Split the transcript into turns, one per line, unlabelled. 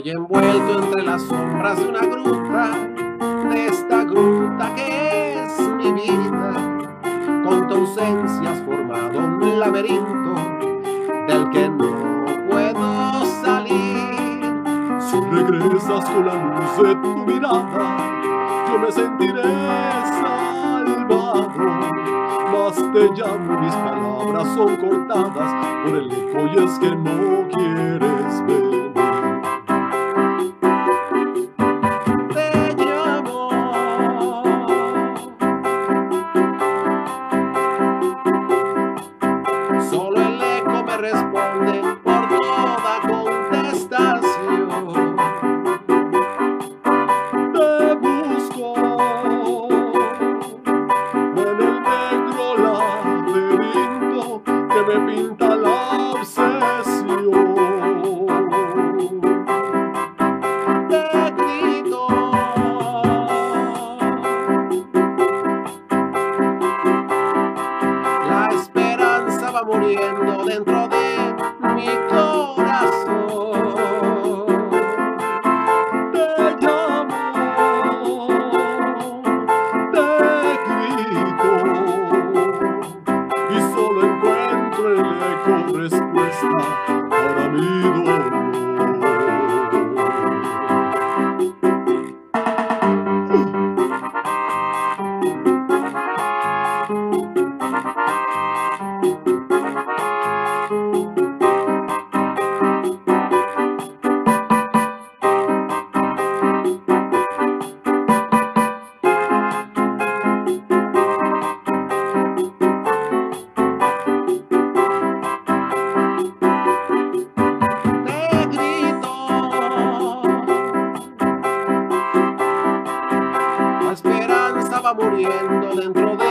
Estoy envuelto entre las sombras de una gruta, de esta gruta que es mi vida. Con tu ausencia has formado un laberinto del que no puedo salir.
Si regresas con la luz de tu mirada, yo me sentiré salvado. Mas te llamo, mis palabras son cortadas por el eco y es que no quieres venir.
Te llamo, solo el eco me responde por toda contestación.
Te busco en el negro laberinto que me pinta la obsesión.
Te grito, la esperanza va muriendo dentro de mi corazón.
Te llamo, te grito y solo encuentro el eco respuesta para mi dolor.
La esperanza va muriendo dentro de